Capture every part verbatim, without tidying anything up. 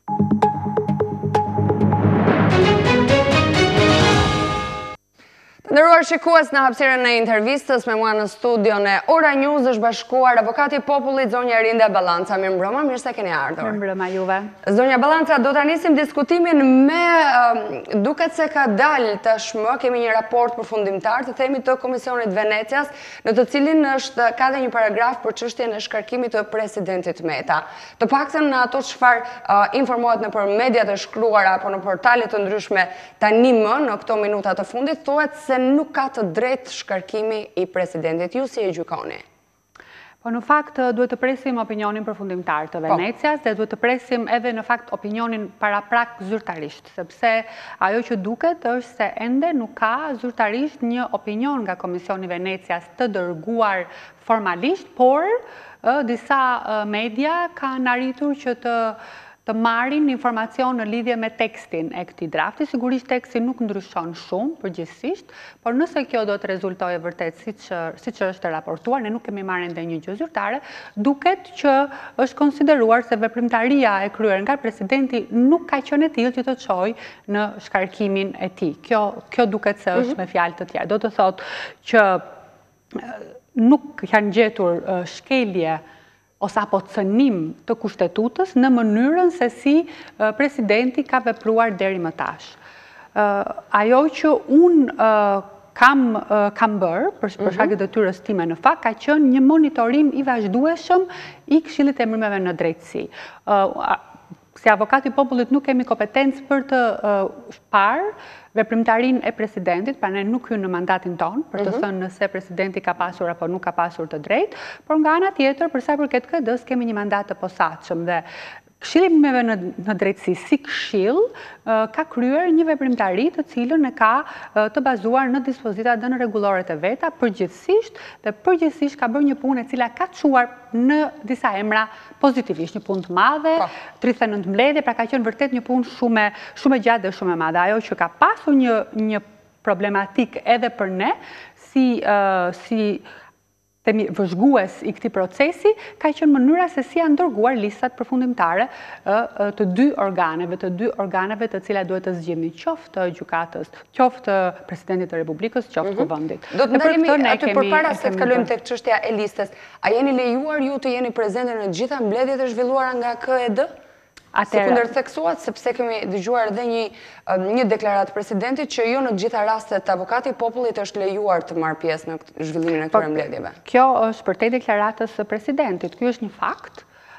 Të nderuar shikues, në hapësirën e intervistës me mua në studion e Ora News është bashkuar avokati i popullit zonja Erinda Ballanca. Mirëmbrëma, mirë se keni ardhur. Mirëmbrëma juve. Zonja Ballanca, do ta nisim diskutimin me duket se ka dalë tashmë, kemi një raport përfundimtar të themi të Komisionit Venecias, në të cilin është ka dhe një paragraf për çështjen e shkarkimit të presidentit Meta. Të paktën në ato çfarë informohet nëpër mediat e shkruara apo në portale të ndryshme tani më në këto minuta të fundit, thuhet se nuk ka të drejtë shkarkimi i presidentit. Ju si e gjykoni? Po në fakt duhet të presim opinionin përfundimtar të Venecias dhe duhet të presim edhe në fakt opinionin paraprak zyrtarisht, sepse ajo që duket është se ende nuk ka zyrtarisht një opinion nga Komisioni Venecias të dërguar formalisht, por disa media kanë arritur që të të marrin informacion në lidhje me tekstin e këtij drafti. Sigurisht teksti nuk ndryshon shumë përgjithsisht, por nëse kjo do të rezultojë vërtet siç siç është raportuar, ne nuk kemi marrë ende një gjë zyrtare, duket që është konsideruar se veprimtaria e kryer nga presidenti nuk ka qenë e tillë që të çojë në shkarkimin e tij. Kjo kjo duket se është me fjalë të tjera. Do të thotë që nuk janë gjetur shkelje ose apo cënim të kushtetutës në mënyrën se si presidenti ka vepruar deri më tash. Ajo që unë kam, kam bërë, për, për shkak të detyrës time në fakt, ka qenë një monitorim i vazhdueshëm i Këshillit të Emrimeve në Drejtësi. Si avokati i popullit nuk kemi kompetencë për të parë veprimtarinë e presidentit, pra ne nuk hyjmë në mandatin tonë për të thënë nëse presidenti ka pasur apo nuk ka pasur të drejtë, por nga ana tjetër, për sa i përket K D-s, kemi një mandat të posaçëm dhe Këshilli i Emrimeve në, në Drejtësi si këshill ka kryer një veprimtari të cilën e ka të bazuar në dispozitat dhe në rregulloret e veta, përgjithsisht dhe përgjithsisht ka bërë një punë e cila ka çuar në disa emra pozitivisht, një punë të madhe, tridhjetë e nëntë mbledhje, pra ka qenë vërtet një punë shumë shumë e gjatë dhe shumë e madhe. Ajo që ka pasur një një problematik edhe për ne si uh, si themi vëzhgues i këtij procesi, ka qenë mënyra se si janë dërguar listat përfundimtare të dy organeve, të dy organeve të cilat duhet të zgjidhnin qoftë gjykatës, qoftë presidentit të Republikës, qoftë kuvendit. Do të ndalemi aty përpara se të kalojmë tek çështja e listës. A jeni lejuar ju të jeni prezente në të gjitha mbledhjet e zhvilluara nga K E D? Se kundërtheksuat, sepse kemi dëgjuar edhe një, një deklaratë presidentit që jo në të gjitha rastet avokati i popullit është lejuar të marrë pjesë në zhvillimin e këtyre mbledhjeve. Kjo është përtej deklaratës së presidentit. Ky është një fakt.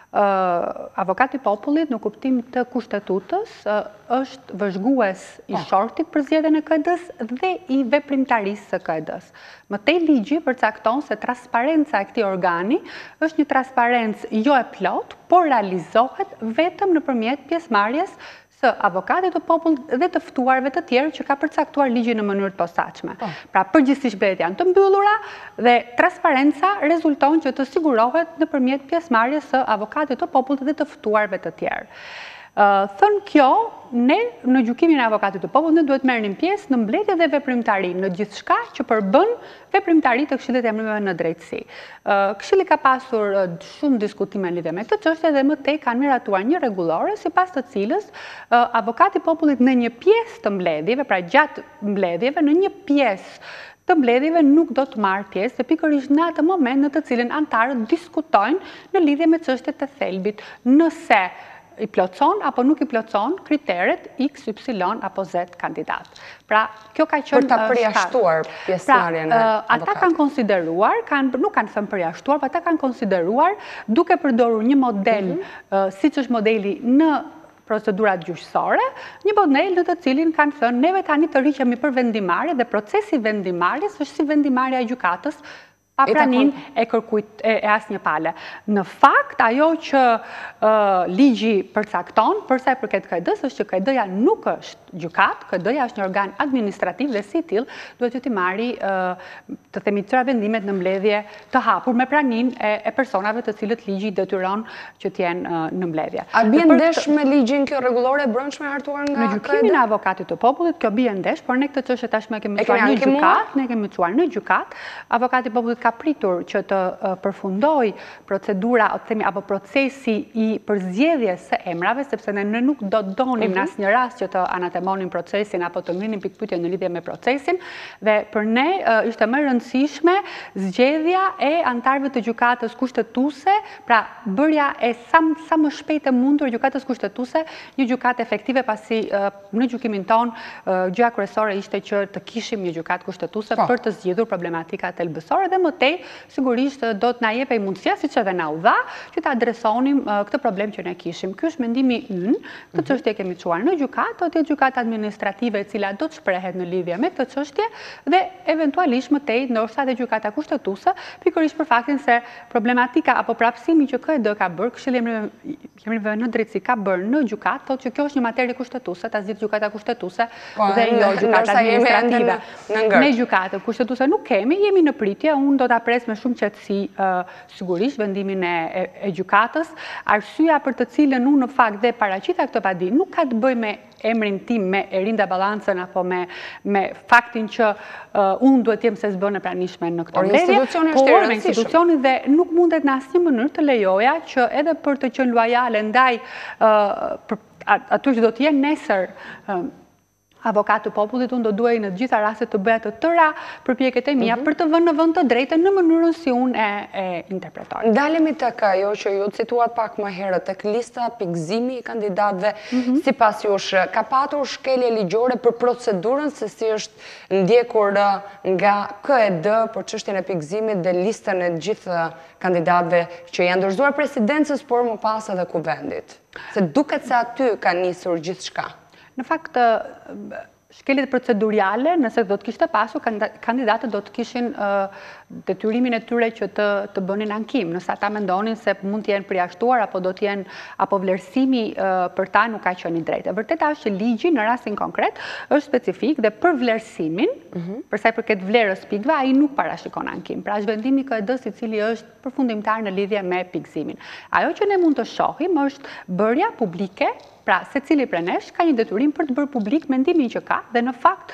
Uh, avokati i popullit në kuptim të kushtetutës uh, është vëzhgues i shortit për zgjedhjen e K E D-s dhe i veprimtarisë së K E D-s. Mëtej ligji përcakton se transparenca e këtij organi është një transparencë jo e plot, por realizohet vetëm nëpërmjet pjesëmarrjes së avokatit të popullit dhe të ftuarve të tjerë që ka përcaktuar ligji në mënyrë të posaçme. Pra përgjithsisht mbledhjet janë të mbyllura dhe transparenca rezulton që të sigurohet nëpërmjet pjesëmarrjes së avokatit të popullit dhe të ftuarve të tjerë. Uh, thënë kjo, ne në gjykimin e avokatit të popullit ne duhet merrnim pjesë në mbledhje dhe veprimtari në gjithçka që përbën veprimtari të Këshillit të Emrimeve në Drejtësi. Uh, Këshilli ka pasur uh, shumë diskutime në lidhje me këtë çështje dhe më tej kanë miratuar një rregullore sipas të cilës uh, avokati i popullit në një pjesë të mbledhjeve, pra gjatë mbledhjeve, në një pjesë të mbledhjeve nuk do të marrë pjesë dhe pikërisht në atë moment në të cilin antarët diskutojnë në lidhje me çështjet e thelbit, nëse i plotson apo nuk i plotson kriteret X, Y apo Z kandidat. Pra, kjo ka qenë për ta përjashtuar pjesëmarrjen e avokatit. Ata kanë konsideruar, kanë nuk kanë thënë përjashtuar, por ata kanë konsideruar duke përdorur një model siç është modeli në procedurat gjyqësore, një model në të cilin kanë thënë neve tani të rriqemi për vendimarrje dhe procesi vendimarrjes është si vendimarrja e gjykatës pa pranin e kërkujt e asnjë pale. Në fakt, ajo që ligji përcakton, për sa i përket K E D-s, është që K E D-ja nuk është gjykat, K E D-ja është një organ administrativ dhe si tillë duhet të marrë të themi tëra vendimet në mbledhje të hapur me pranin e personave të cilët ligji detyron që të jenë në mbledhje. A bie ndesh me ligjin kjo rregullore e brendshme hartuar nga K E D? Në gjykimin e avokatit të popullit kjo bie ndesh, por ne këtë çështje tashmë kemi çuar në gjykat, ne kemi çuar në gjykat. Avokati i popullit ka pritur që të përfundoj procedura apo procesi i përzgjedhjes së emrave, sepse ne nuk do të donim në asnjë rast që të anatemonim procesin apo të ngrinim pikpyetje në lidhje me procesin, dhe për ne ishte më e rëndësishme zgjedhja e antarëve të gjykatës kushtetuese, pra bërja e sa sa më shpejt e mundur gjykatës kushtetuese një gjykatë efektive, pasi në gjykimin ton gjëja kryesore ishte që të kishim një gjykatë kushtetuese për të zgjidhur problematikat elbësore, dhe më tej sigurisht do të na jepej mundësia, siç edhe na u dha, që të adresonim këtë problem që ne kishim. Ky është mendimi ynë, këtë çështje kemi çuar në gjykatë, do të jetë gjykatë administrative e cila do të shprehet në lidhje me këtë çështje, dhe eventualisht më tej ndoshta edhe gjykata kushtetuese, pikërisht për faktin se problematika apo prapësimi që K E D ka bërë, Këshilli i Emrave në Drejtësi ka bërë në gjykatë, thotë që kjo është një materie kushtetuese, ta zgjidh gjykata kushtetuese dhe jo gjykata administrative. Ne gjykatë kushtetuese nuk kemi, jemi në pritje, unë do ta pres me shumë qetësi sigurisht vendimin e gjykatës. Arsyeja për të cilën unë në fakt dhe paraqita këtë padi nuk ka të bëjë me emrin tim, me Erinda Ballancën apo me faktin që unë duhet jem se s'bën e pranishme në këtë mbledhje, por me institucionin, dhe nuk mundet në asnjë mënyrë të lejoja që edhe për të qenë loajale ndaj aty që do të jenë nesër avokatë të popullit, unë do duhej në të gjitha rastet të bëja të tëra përpjekjet e mia për të vënë në vend të drejtën në mënyrën si unë e interpretoj. Ndalemi tek ajo që ju cituat pak më herët, tek lista pikëzimi i kandidatëve, sipas jush ka patur shkelje ligjore për procedurën se si është ndjekur nga K E D për çështjen e pikëzimit dhe listën e gjithë kandidatëve që janë dorëzuar presidencës, por më pas edhe kuvendit. Se duket se aty ka nisur gjithçka. Në fakt, shkeljet proceduriale, nëse do të kishte pasur, kandidatët do të kishin detyrimin e tyre që të bënin ankim. Nëse ata mendonin se mund të jenë përjashtuar apo do të jenë apo vlerësimi për ta nuk ka qenë i drejtë. E vërteta është që ligji në rastin konkret është specifik dhe për vlerësimin, për sa i përket vlerës pikëve, ai nuk parashikon ankim. Pra është vendimi K E D-s i cili është përfundimtar në lidhje me pikëzimin. Ajo që ne mund të shohim është bërja publike. Pra, se cili prej nesh ka një detyrim për të bërë publik mendimin që ka, dhe në fakt,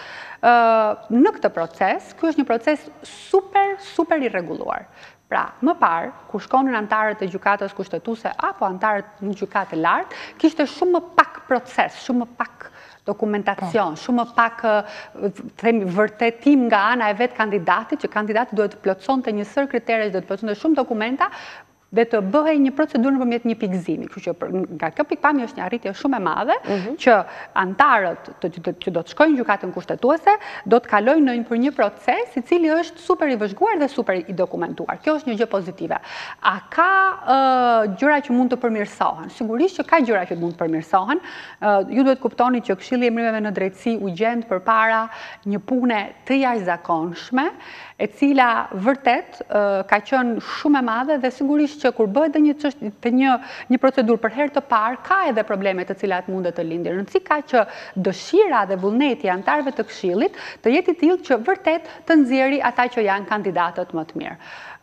në këtë proces, ky është një proces super, super i rregulluar. Pra, më parë, kur shkonin antarët e gjykatës kushtetuese apo antarët në gjykatë lartë, kishte shumë më pak proces, shumë më pak dokumentacion, shumë më pak themi vërtetim nga ana e vet kandidatit, që kandidati duhet të plotësonte një sër kriterësh, duhet të plotësonte shumë dokumenta, dhe të bëhej një procedurë nëpërmjet një pikëzimi. Kështu që nga kjo pikpamje është një arritje shumë e madhe që antarët që do të shkojnë në gjykatën kushtetuese do të kalojnë për një proces i cili është super i vëzhguar dhe super i dokumentuar. Kjo është një gjë pozitive. A ka gjëra që mund të përmirësohen? Sigurisht që ka gjëra që mund të përmirësohen. Ju duhet kuptoni që Këshilli i Emrave në Drejtësi u gjend përpara një pune të jashtëzakonshme, e cila vërtet ka qenë shumë e madhe, dhe sigurisht që kur bëhet një çështje një një procedurë për herë të parë, ka edhe probleme të cilat mundet të lindin. Rëndësi ka që dëshira dhe vullneti i antarëve të Këshillit të jetë i tillë që vërtet të nxjerrë ata që janë kandidatët më të mirë.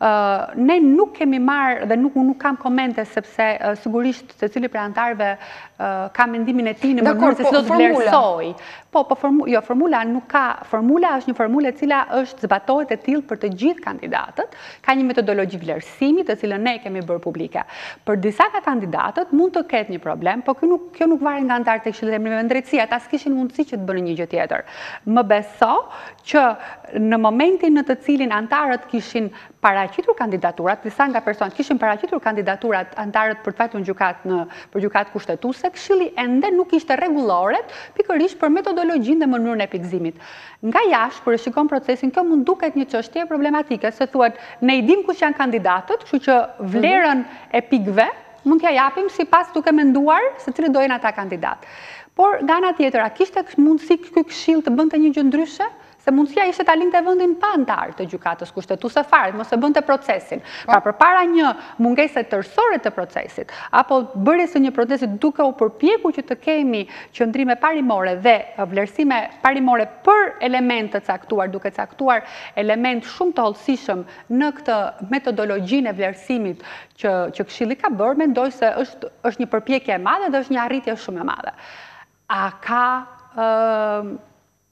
Ne nuk kemi marrë dhe nuk nuk kam komente, sepse sigurisht secili prej antarëve ka mendimin e tij në mënyrë se si do të vlerësoj. Po, po jo, formula nuk ka. Formula është një formulë e cila është zbatohet e tillë për të gjithë kandidatët, ka një metodologji vlerësimi të cilën ne kemi bërë publike. Për disa nga kandidatët mund të ketë një problem, po kjo nuk kjo nuk varet nga antarët e Këshillit të Emrave në Drejtësi, ata s'kishin mundësi që të bënin një gjë tjetër. Më beso që në momentin në të cilin antarët kishin paraqitur kandidaturat, disa nga personat kishin paraqitur kandidaturat antarët për të vajtur në gjykatë në për gjykatë kushtetuese, Këshilli ende nuk ishte rregulloret pikërisht për metodologjinë dhe mënyrën e pikëzimit. Nga jashtë, kur e shikon procesin, kjo mund duket një çështje problematike, se thuhet ne i dim kush janë kandidatët, kështu që vlerën e pikëve mund t'ja japim sipas duke menduar se cilët do jenë ata kandidat. Por nga ana tjetër, a kishte mundësi ky Këshill të bënte një gjë ndryshe? Se mundësia ishte ta linte vendin pa antarë të gjykatës kushtetuese fare, mos e bënte procesin. Pra përpara një mungese tërësore të procesit, apo bërjes së një procesi duke u përpjekur që të kemi qëndrime parimore dhe vlerësime parimore për element të caktuar, duke caktuar element shumë të hollësishëm në këtë metodologjinë e vlerësimit që që Këshilli ka bërë, mendoj se është është një përpjekje e madhe dhe është një arritje shumë e madhe. A ka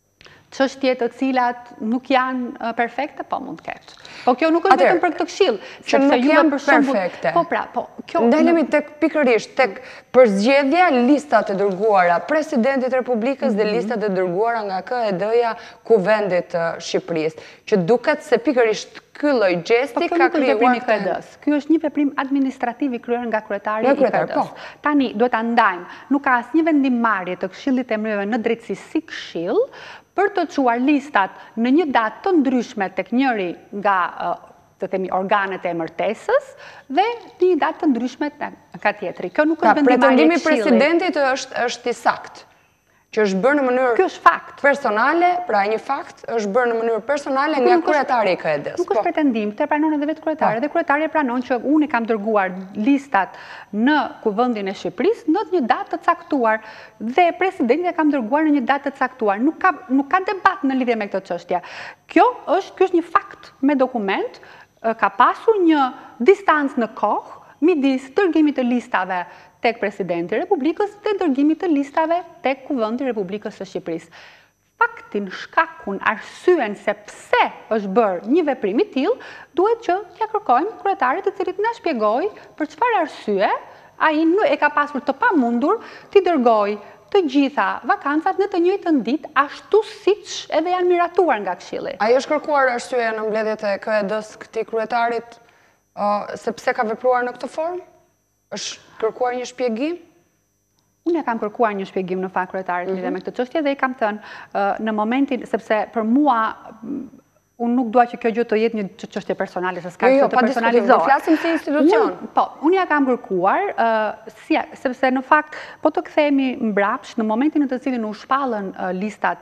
çështje të cilat nuk janë perfekte, po mund të ketë. Po kjo nuk është vetëm për këtë këshill, që nuk janë perfekte. Po pra, po kjo ndalemi tek pikërisht tek përzgjedhja, listat e dërguara presidentit Republikës dhe listat e dërguara nga K E D-ja Kuvendit të Shqipërisë, që duket se pikërisht ky lloj gjesti ka krijuar K E D-s. Ky është një veprim administrativ i kryer nga kryetari i K E D-s. Tani duhet ta ndajmë, nuk ka asnjë vendimmarrje të Këshillit të Emërave në drejtësi si këshill për të çuar listat në një datë të ndryshme tek njëri nga të themi organet e emërtesës dhe një datë të ndryshme ka tjetri. Kjo nuk është vendimmarrje e Këshillit. Pretendimi i presidentit është është i saktë, që është bërë në mënyrë Ky është fakt personale, pra një fakt është bërë në mënyrë personale nga kryetari i K E D-s. Nuk është pretendim, këtë pranon edhe vetë kryetari, dhe kryetari pranon që unë i kam dërguar listat në Kuvendin e Shqipërisë në një datë të caktuar dhe presidenti e kam dërguar në një datë të caktuar. Nuk ka nuk ka debat në lidhje me këtë çështje. Kjo është ky është një fakt me dokument, ka pasur një distancë në kohë midis dërgimit të listave tek presidenti i Republikës dhe dërgimit të listave tek Kuvendi i Republikës së Shqipërisë. Faktin, shkakun, arsyen se pse është bërë një veprim i tillë, duhet që t'ia kërkojmë kryetarit të cilit na shpjegoj për çfarë arsye ai e ka pasur të pamundur t'i dërgojë të gjitha vakancat në të njëjtën ditë, ashtu siç edhe janë miratuar nga Këshilli. Ai është kërkuar arsye në mbledhjet e K E D-s këtij kryetarit se pse ka vepruar në këtë formë? Është kërkuar një shpjegim? Unë e kam kërkuar një shpjegim në fakt kryetarit lidhje me këtë çështje dhe i kam thënë në momentin, sepse për mua unë nuk dua që kjo gjë të jetë një çështje personale, se s'ka jo, të personalizohet. Jo, flasim si institucion. Po, unë ja kam kërkuar, sepse në fakt, po të kthehemi mbrapsht, në momentin në të cilin u shpallën listat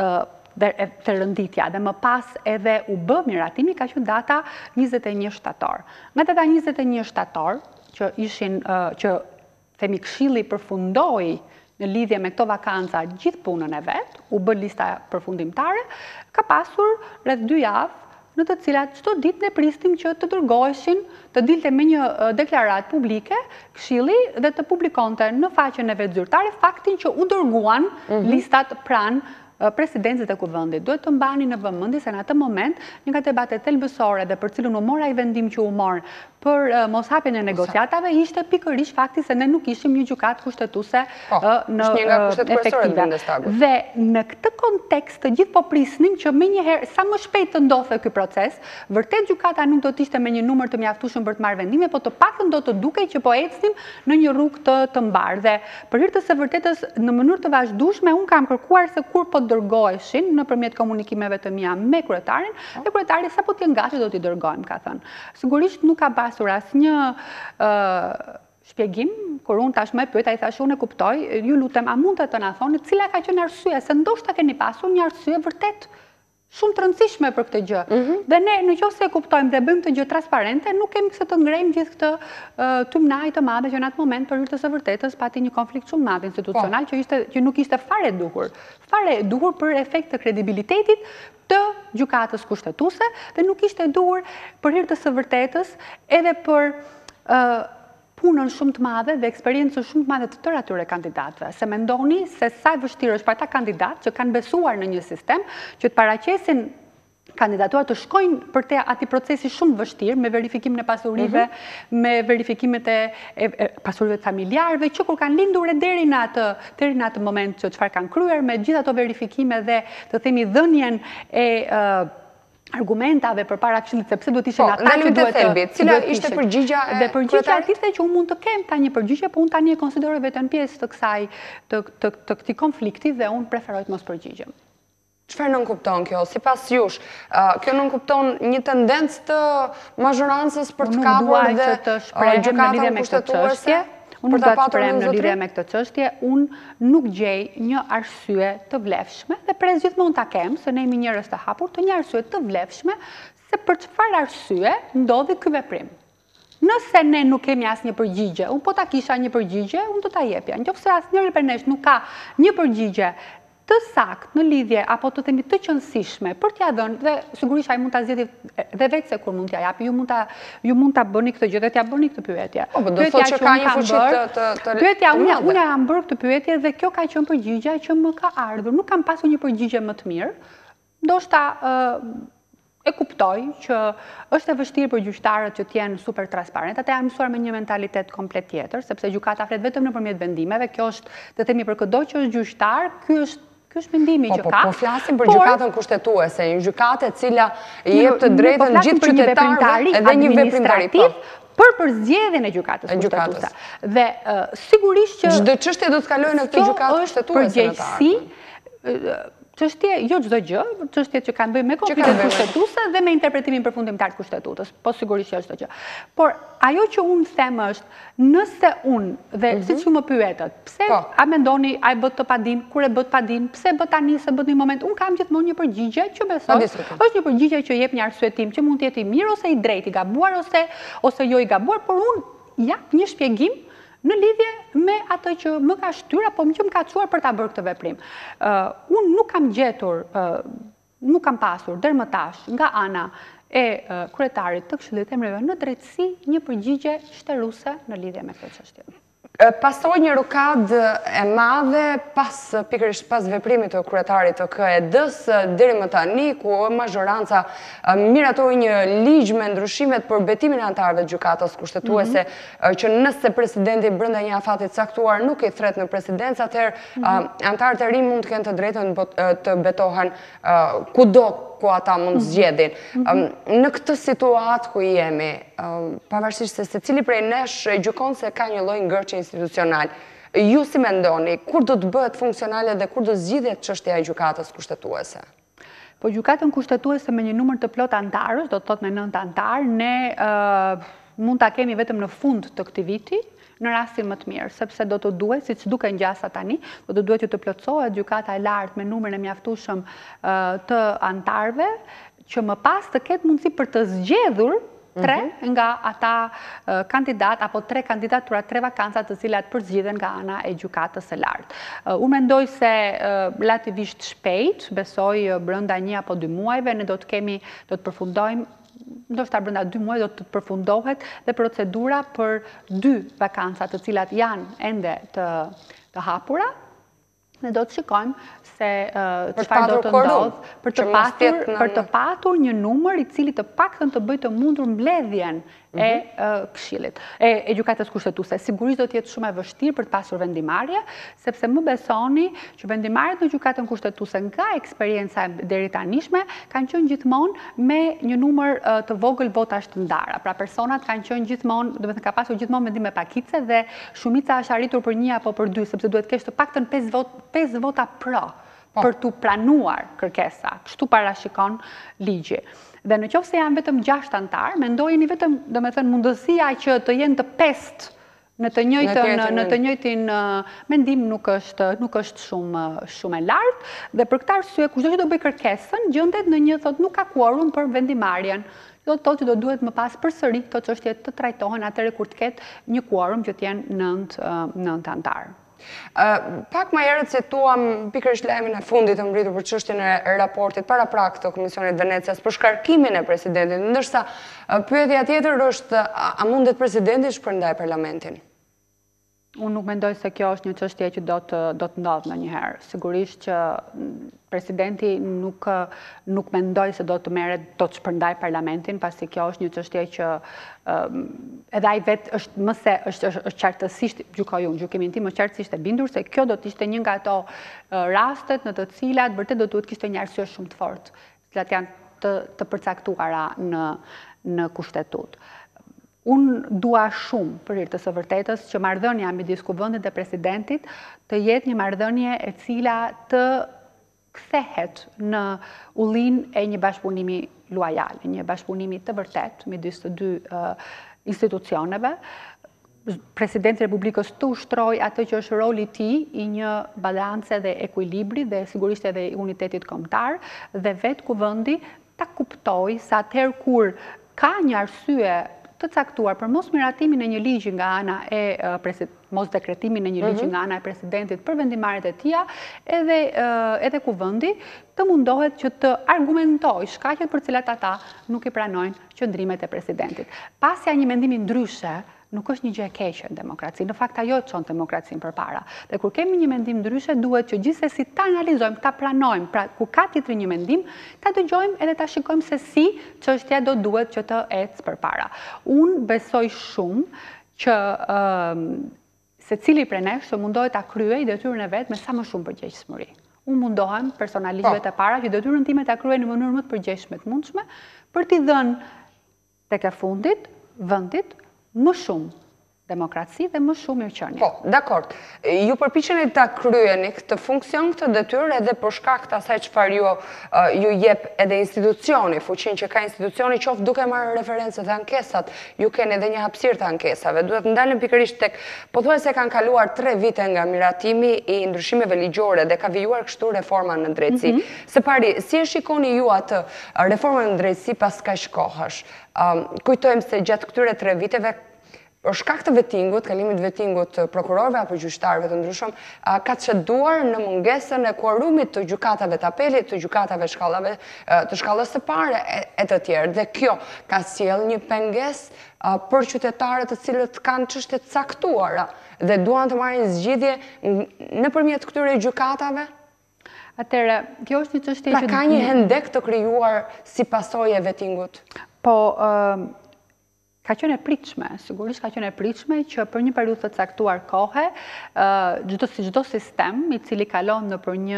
të rënditja dhe më pas edhe u bë miratimi, ka qenë data njëzet e një shtator. Nga data njëzet e një shtator, që ishin, që themi Këshilli përfundoi në lidhje me këto vakanca gjithë punën e vet, u bë lista përfundimtare, ka pasur rreth dy javë në të cilat çdo ditë ne pristim që të dërgoheshin, të dilte me një deklaratë publike Këshilli dhe të publikonte në faqen e vet zyrtare faktin që u dërguan listat pranë presidencit e Kuvendit. Duhet të mbani në vëmendje se në atë moment një nga debatet thelbësore dhe për cilën u mora i vendim që u mor për moshapjen e negociatave ishte pikërisht fakti se ne nuk ishim një gjykatë kushtetuese në efektive. Dhe në këtë kontekst të gjithë po prisnim që menjëherë sa më shpejt të ndodhte ky proces, vërtet gjykata nuk do të ishte me një numër të mjaftueshëm për të marrë vendime, por të paktën do të dukej që po ecnim në një rrugë të të mbarë. Dhe për hir të së vërtetës në mënyrë të vazhdueshme unë kam kërkuar se kur po dërgoheshin nëpërmjet komunikimeve të mia me kryetarin, dhe kryetari sapo të jenë gati do t'i dërgojmë, ka thënë. Sigurisht nuk ka pasur asnjë shpjegim, kur unë tashmë e pyeta, i thash unë e kuptoj, ju lutem, a mund të të na thoni cila ka qenë arsyeja, se ndoshta keni pasur një arsye vërtet shumë të rëndësishme për këtë gjë. Dhe ne nëse e kuptojmë dhe bëjmë të gjë transparente, nuk kemi pse të ngrejmë gjithë këtë tymnaj të madhe që në atë moment për hir të së vërtetës pati një konflikt shumë madh institucional që ishte që nuk ishte fare e duhur. Fare e duhur për efekt të kredibilitetit të gjykatës kushtetuese dhe nuk ishte e duhur për hir të së vërtetës edhe për punën shumë të madhe dhe eksperiencën shumë të madhe të tërë atyre kandidatëve. Se mendoni se sa e vështirë është për ata kandidatë që kanë besuar në një sistem që të paraqesin kandidatuar të shkojnë për te ati procesi shumë vështirë, me verifikimin e pasurive, me verifikimet e pasurive të familjarëve, që kur kanë lindur e deri në atë, deri në atë moment që çfarë kanë kryer, me gjithë ato verifikime dhe të themi dhënien e argumentave për para Këshillit, sepse duhet ishin ata që duhet të... Cila ishte përgjigja e kryetarit? Dhe përgjigja ishte që unë mund të kem ta një përgjigje, po unë tani e konsideroj veten pjesë të kësaj, të këtij konflikti dhe unë preferoj të mos përgjigjem. Çfarë nën kupton kjo? Sipas jush, kjo nën kupton një tendencë të mazhorancës për të kapur dhe gjykatën kushtetuese? Unë nuk do të shpreh në lidhje me këtë çështje, unë nuk gjej një arsye të vlefshme dhe pres gjithmonë ta kem, se ne jemi njerëz të hapur, të një arsye të vlefshme se për çfarë arsye ndodhi ky veprim. Nëse ne nuk kemi asnjë përgjigje, unë po ta kisha një përgjigje, unë do ta jepja. Nëse asnjëri për nesh nuk ka një përgjigje të sakt në lidhje apo të themi të qëndësishme për t'ja dhënë, dhe sigurisht ai mund ta zgjidhë dhe vetë se kur mund t'ja japi, ju mund ta ju mund ta bëni këtë gjë dhe t'ja bëni këtë pyetje. Po, do thotë që ka një fuqi të të pyetja unë unë jam bërë këtë pyetje dhe kjo ka qenë përgjigjja që më ka ardhur. Nuk kam pasur një përgjigje më të mirë. Ndoshta e kuptoj që është e vështirë për gjyqtarët që t'jenë super transparent, ata janë mësuar me një mentalitet komplet tjetër, sepse gjykata flet vetëm nëpërmjet vendimeve, kjo është, të themi për çdo që është gjyqtar, ky është ky është mendimi që ka. Po flasim për gjykatën kushtetuese, një gjykatë e cila i jep të drejtën gjithë qytetarëve edhe një veprimtari për përzgjedhjen e gjykatës kushtetuese. Dhe sigurisht që çdo çështje do të kalojë në këtë gjykatë kushtetuese. Përgjegjësi, çështje, jo çdo gjë, çështjet që kanë bëjnë me kompetencën kushtetuese dhe me interpretimin përfundimtar të kushtetutës, po sigurisht që është çdo gjë. Por ajo që unë them është, nëse unë dhe siç ju më pyetët, pse a mendoni ai bë të padin, kur e bë të padin, pse bë tani se bë në një moment, unë kam gjithmonë një përgjigje që besoj, është një përgjigje që jep një arsyetim që mund të jetë i mirë ose i drejtë, i gabuar ose ose jo i gabuar, por unë jap një shpjegim në lidhje me atë që më ka shtyr apo që më ka çuar për ta bërë këtë veprim. Unë nuk kam gjetur, nuk kam pasur deri më tash nga ana e kryetarit të Këshillit Emrave në drejtësi një përgjigje shtëruese në lidhje me këtë çështje. Pasoi një rokad e madhe pas pikërisht pas veprimit të kryetarit të K E D-s deri më tani, ku mazhoranca miratoi një ligj me ndryshimet për betimin e anëtarëve të gjykatës kushtetuese, që nëse presidenti brenda një afati të caktuar nuk i thret në presidencë, atëherë anëtarët e rinj mund të kenë të drejtën të betohen kudo ku ata mund zgjedhin. Në këtë situatë ku jemi, pavarësisht se secili prej nesh e gjykon se ka një lloj ngërçe institucional, ju si mendoni, kur do të bëhet funksionale dhe kur do zgjidhet çështja e gjykatës kushtetuese? Po gjykatën kushtetuese me një numër të plot antarësh, do të thotë me nëntë antarë, ne mund ta kemi vetëm në fund të këtij viti, në rastin më të mirë, sepse do të duhet, siç duken gjasa tani, do të duhet që të plotësohet gjykata e lartë me numrin e mjaftueshëm të antarëve, që më pas të ketë mundësi për të zgjedhur tre nga ata kandidat apo tre kandidatura, tre vakanca të cilat përzgjidhen nga ana e gjykatës së lartë. Unë mendoj se relativisht shpejt, besoj brenda një apo dy muajve ne do të kemi, do të përfundojmë ndoshta brenda dy muaj do të përfundohet dhe procedura për dy vakanca të cilat janë ende të, të hapura. Ne do të shikojmë se çfarë do të ndodh për të patur për të patur një numër i cili të paktën të bëjë të mundur mbledhjen e Këshillit, e gjykatës kushtetuese. Sigurisht do të jetë shumë e vështirë për të pasur vendimarrje, sepse më besoni që vendimarrjet në gjykatën kushtetuese nga eksperjenca deri tanishme kanë qenë gjithmonë me një numër të vogël votash të ndara. Pra personat kanë qenë gjithmonë, do të thënë ka pasur gjithmonë mendime pakice dhe shumica është arritur për një apo për dy, sepse duhet kesh të paktën pesë vota pro për të pranuar kërkesa. Kështu parashikon ligji. Dhe në qoftë se janë vetëm gjashtë antar, mendojeni vetëm, domethënë mundësia që të jenë të pestë në të njëjtën në të njëjtin mendim nuk është nuk është shumë shumë e lartë dhe për këtë arsye kushdo që do bëj kërkesën gjendet në një thotë nuk ka quorum për vendimarrjen. Do të thotë që do duhet më pas përsëri këto çështje të trajtohen atëherë kur të ketë një quorum që të jenë nëntë antar. Pak më herët cituam pikërisht lajmin e fundit të mbritur për çështjen e raportit para prak të Komisionit Venecias për shkarkimin e presidentit, ndërsa pyetja tjetër është a mundet presidenti shpërndaj parlamentin? Unë nuk mendoj se kjo është një çështje që do të do të ndodhë ndonjëherë. Sigurisht që presidenti nuk nuk mendoj se do të merret do të shpërndaj parlamentin, pasi kjo është një çështje që edhe ai vetë është më se është është qartësisht gjykoj unë, gjykimin tim është qartësisht e bindur se kjo do të ishte një nga ato rastet në të cilat vërtet do duhet kishte një arsye shumë të fortë, të cilat janë të të përcaktuara në në kushtetutë. Unë dua shumë për hir të së vërtetës që marrëdhënia midis Kuvendit dhe presidentit të jetë një marrëdhënie e cila të kthehet në ullinë e një bashkëpunimi luajal, një bashkëpunimi të vërtetë midis të dy institucioneve. Presidenti i Republikës të ushtroj atë që është roli i tij i një balance dhe ekuilibri dhe sigurisht edhe i unitetit kombëtar dhe vetë Kuvendi ta kuptoj se atëherë kur ka një arsye të caktuar për mos miratimin e një ligji nga ana e mos dekretimin e një ligji nga ana e presidentit për vendimarrjet e tija, edhe edhe kuvendi të mundohet që të argumentojë shkaqet për cilat ata nuk i pranojnë qëndrimet e presidentit. Pasja një mendimi ndryshe nuk është një gjë e keqe në demokraci, në fakt ajo çon demokracinë përpara. Dhe kur kemi një mendim ndryshe, duhet që gjithsesi ta analizojmë, ta pranojmë, pra kur ka tjetër një mendim, ta dëgjojmë edhe ta shikojmë se si çështja do duhet që të ecë përpara. Unë besoj shumë që secili prej nesh të mundohet ta kryejë detyrën e vet me sa më shumë përgjegjësi. Unë mundohem personalisht vetë e para që detyrën time ta kryej në mënyrë më të përgjegjshme të mundshme për t'i dhënë tek e fundit vendit më shumë demokraci dhe më shumë mirëqenie. Po, dakord. Ju përpiqeni ta kryeni këtë funksion, këtë detyrë edhe për shkak të asaj çfarë ju ju jep edhe institucioni, fuqinë që ka institucioni, qoftë duke marrë referencët e ankesat, ju keni edhe një hapësirë të ankesave. Duhet të ndalem pikërisht tek pothuajse kanë kaluar tre vite nga miratimi i ndryshimeve ligjore dhe ka vijuar kështu reforma në drejtësi. Së pari, si e shikoni ju atë reformën në drejtësi pas kaq kohësh? Kujtojmë se gjatë këtyre tre viteve, për shkak të vetingut, kalimit vetingut të prokurorëve apo gjyqtarëve të ndryshëm, ka çeduar në mungesën e kuorumit të gjykatave të apelit, të gjykatave shkallave të shkallës së parë e të tjerë. Dhe kjo ka sjellë një pengesë për qytetarët të cilët kanë çështje të caktuara dhe duan të marrin zgjidhje nëpërmjet këtyre gjykatave. Atëherë, kjo është një çështje që ka një hendek të krijuar si pasojë e vetingut. Po, ka qenë e pritshme, sigurisht ka qenë e pritshme që për një periudhë të caktuar kohe, si çdo sistem i cili kalon nëpër një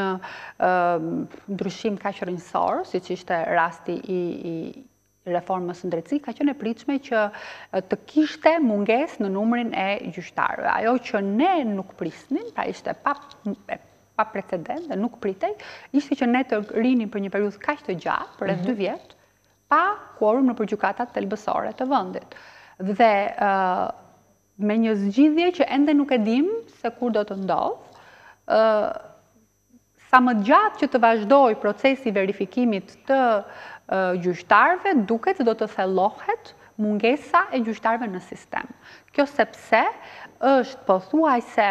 ndryshim kaq rrënjësor, siç ishte rasti i reformës së drejtësisë, ka qenë e pritshme që të kishte mungesë në numrin e gjyqtarëve. Ajo që ne nuk prisnim, pra ishte pa pa precedent dhe nuk pritej, ishte që ne të rinim për një periudhë kaq të gjatë, për rreth dy vjet, pa quorum nëpër gjykatat thelbësore të vendit. Dhe me një zgjidhje që ende nuk e dim se kur do të ndodhë, sa më gjatë që të vazhdoj procesi verifikimit të gjyqtarëve, duket se do të thellohet mungesa e gjyqtarëve në sistem. Kjo sepse është pothuajse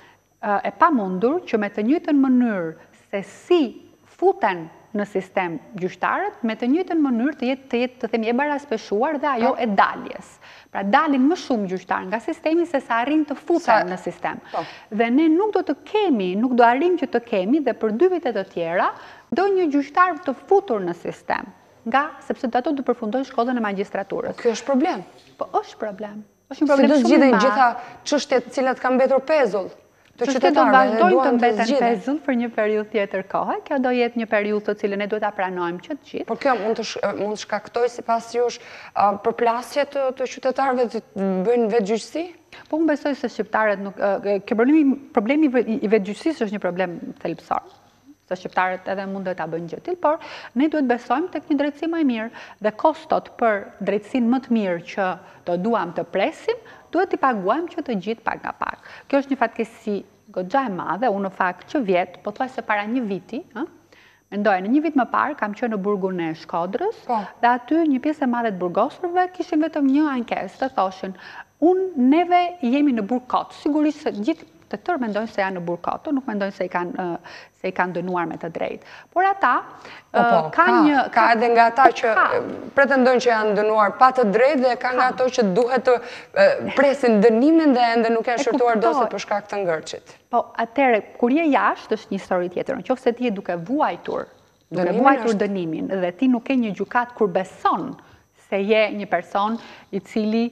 e pamundur që me të njëjtën mënyrë se si futen në sistem gjyqtarët, me të njëjtën mënyrë të jetë të jetë të themi e baraspeshuar dhe ajo e daljes. Pra dalin më shumë gjyqtarë nga sistemi se sa arrin të futen në sistem. Dhe ne nuk do të kemi, nuk do arrim që të kemi dhe për dy vite të tjera, do një gjyqtar të futur në sistem, nga sepse ato do përfundojnë shkollën e magjistraturës. Kjo është problem. Po është problem. Është një problem shumë i madh. Si do zgjidhen gjitha çështjet të cilat kanë mbetur pezull? Çështjet do vazhdojnë të mbeten pezull për një periudhë tjetër kohe. Kjo do jetë një periudhë të cilën ne duhet ta pranojmë që të gjithë. Por kjo mund të mund të shkaktojë sipas jush përplasje të të qytetarëve të bëjnë vetgjyqësi? Po unë besoj se shqiptarët nuk kjo problemi problemi i vetgjyqësisë është një problem thelbësor. Se shqiptarët edhe mund të ta bëjnë gjë tillë, por ne duhet besojmë tek një drejtësi më e mirë dhe kostot për drejtësinë më të mirë që do duam të presim, duhet t'i paguajmë që të gjithë pak nga pak. Kjo është një fatkeqësi goxha e madhe, unë në fakt që vjet, pothuajse para një viti, ë, mendoj në një vit më parë kam qenë në burgun e Shkodrës, dhe aty një pjesë e madhe të burgosurve kishin vetëm një ankesë, të thoshin, unë neve jemi në burg kot. Sigurisht se gjithë të tërë mendojnë se janë në burg kot, nuk mendojnë se i kanë se i kanë dënuar me të drejtë. Por ata kanë një ka edhe nga ata që pretendojnë që janë dënuar pa të drejtë dhe ka nga ato që duhet të presin dënimin dhe ende nuk janë shërtuar dosje për shkak të ngërçit. Po, atëherë kur je jashtë është një histori tjetër. Nëse ti je duke vuajtur, duke vuajtur dënimin dhe ti nuk ke një gjykat kur beson se je një person i cili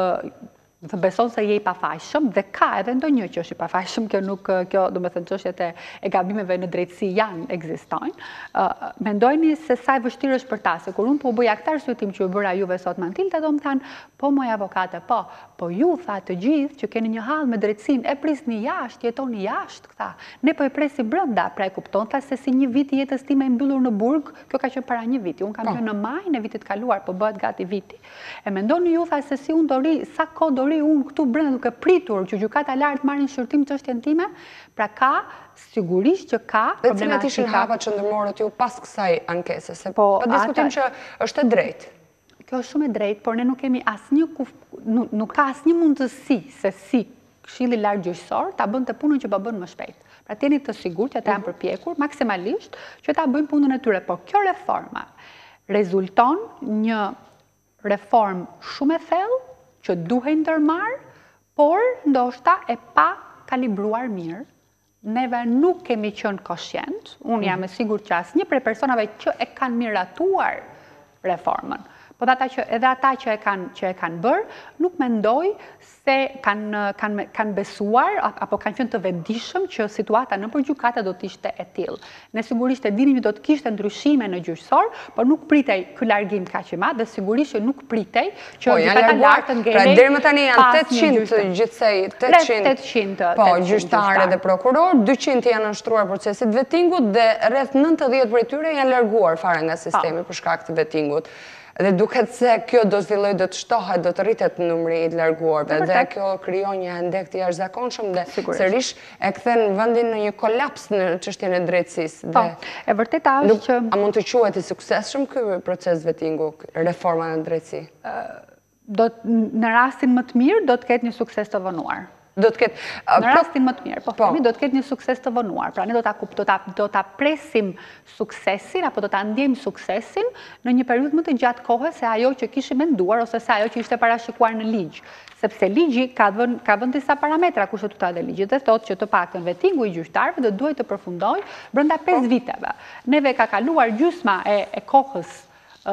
të beson se je i pafajshëm dhe ka edhe ndonjë që është i pafajshëm, kjo nuk, kjo do me thënë çështjet e gabimeve në drejtësi janë, ekzistojnë. Mendojni se sa e vështirë është për ta, se kur unë po bëja këtë arsyetim që u bëra juve sot Mantilda, do më thanë, po moj avokate, po, po ju tha të gjithë që keni një hall me drejtësinë, e prisni jashtë, jetoni jashtë, këta. Ne po e presim brenda, pra e kupton tha se si një vit i jetës time e mbyllur në burg, kjo ka qenë para një viti. Unë kam qenë në maj në vitit kaluar, po bëhet gati viti. E mendoni ju tha se si unë dori, sa kohë dori unë këtu brenda duke pritur që gjykata lart marrin shërtim çështjen time, pra ka sigurisht që ka problematika. Dhe cilat ishin hapat që ndërmorët ju pas kësaj ankese, se po diskutojmë që është e drejtë. Kjo është shumë e drejtë, por ne nuk kemi asnjë nuk ka asnjë mundësi se si Këshilli Lartgjyqësor ta bënte punën që po bën më shpejt. Pra t'jeni të sigurt që ata janë përpjekur maksimalisht që ta bëjnë punën e tyre, por kjo reforma rezulton një reformë shumë e thellë që duhej ndërmarrë, por ndoshta e pa kalibruar mirë. Neve nuk kemi qenë koshient, unë jam e sigurt që asnjë prej personave që e kanë miratuar reformën, po edhe ata që e kanë që e kanë bërë, nuk mendoj se kanë kanë kanë besuar apo kanë qenë të vetëdijshëm që situata nëpër gjykata do të ishte e tillë. Ne sigurisht e dinim që do të kishte ndryshime në gjyqësor, por nuk pritej ky largim kaq i madh dhe sigurisht që nuk pritej që gjykata lartë ngjelej. Pra deri më tani janë tetëqind gjithsej, tetëqind. Po, gjyqtarë dhe prokuror, dyqind janë nështruar procesit vettingut dhe rreth nëntëdhjetë prej tyre janë larguar fare nga sistemi për shkak të vettingut. Dhe duket se kjo do të filloj do të shtohet, do të rritet numri i të larguarve dhe kjo krijon një hendek të jashtëzakonshëm dhe sërish e kthen vendin në një kolaps në çështjen e drejtësisë. Po, e vërteta është që a mund të quhet i suksesshëm ky proces vettingu, reforma në drejtësi? Do në rastin më të mirë do të ketë një sukses të vonuar. Do të ketë në rastin më të mirë, po themi do të ketë një sukses të vonuar. Pra ne do ta do ta do ta presim suksesin apo do ta ndjejmë suksesin në një periudhë më të gjatë kohe se ajo që kishim menduar ose se ajo që ishte parashikuar në ligj. Sepse ligji ka vënë ka vënë disa parametra kushtetutar dhe ligjit dhe thotë që të paktën vettingu i gjyqtarëve do duhet të përfundojë brenda pesë viteve. Neve ka kaluar gjysma e, e kohës